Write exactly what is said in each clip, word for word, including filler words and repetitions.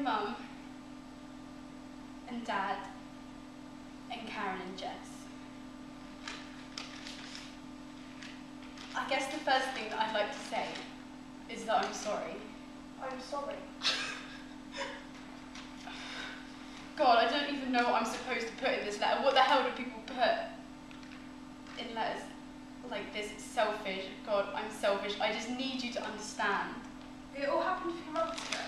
Mum and Dad and Karen and Jess. I guess the first thing that I'd like to say is that I'm sorry. I'm sorry. God, I don't even know what I'm supposed to put in this letter. What the hell do people put in letters like this? It's selfish. God, I'm selfish. I just need you to understand. It all happened a few months ago.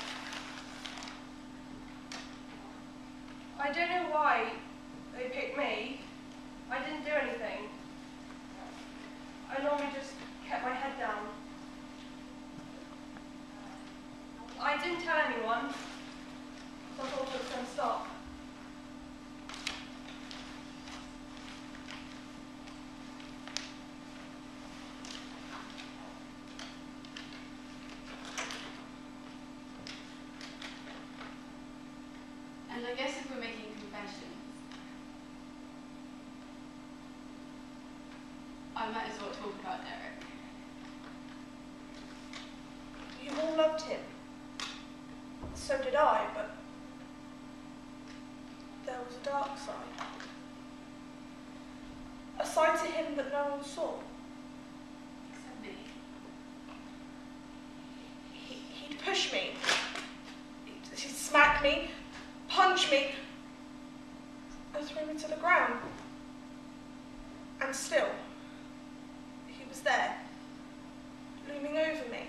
I don't know why they picked me. I didn't do anything. I normally just kept my head down. I didn't tell anyone, so I thought it was going to stop. And I guess if we're making confessions, I might as well talk about Derek. You all loved him. So did I, but there was a dark side. A side to him that no one saw. Except me. He, he'd push me. He'd, he'd smack me, punch me, and throw me to the ground. And still, he was there, looming over me.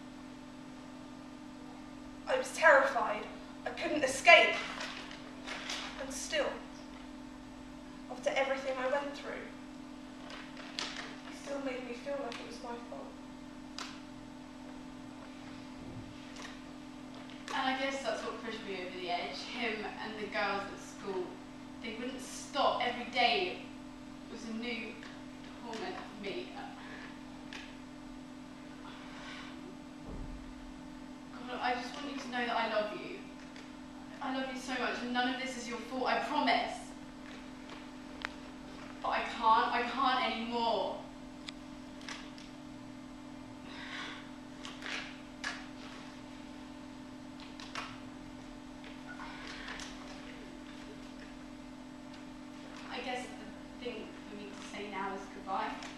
I was terrified. I couldn't escape. And still, after everything I went through, he still made me feel like it was my fault. And I guess that's what pushed me over the edge. Him and the girls at school, they wouldn't stop. Every day was a new torment for me. God, I just want you to know that I love you. I love you so much, and none of this is your fault, I promise. But I can't, I can't anymore. I guess the thing for me to say now is goodbye.